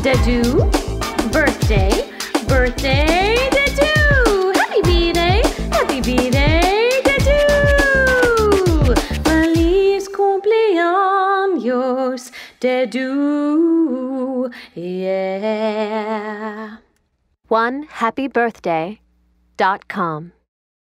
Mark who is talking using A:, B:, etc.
A: Dedu. Birthday, birthday, Dedu. Happy B-Day, Dedu. Feliz cumpleaños, Dedu. Yeah.
B: OneHappyBirthday.com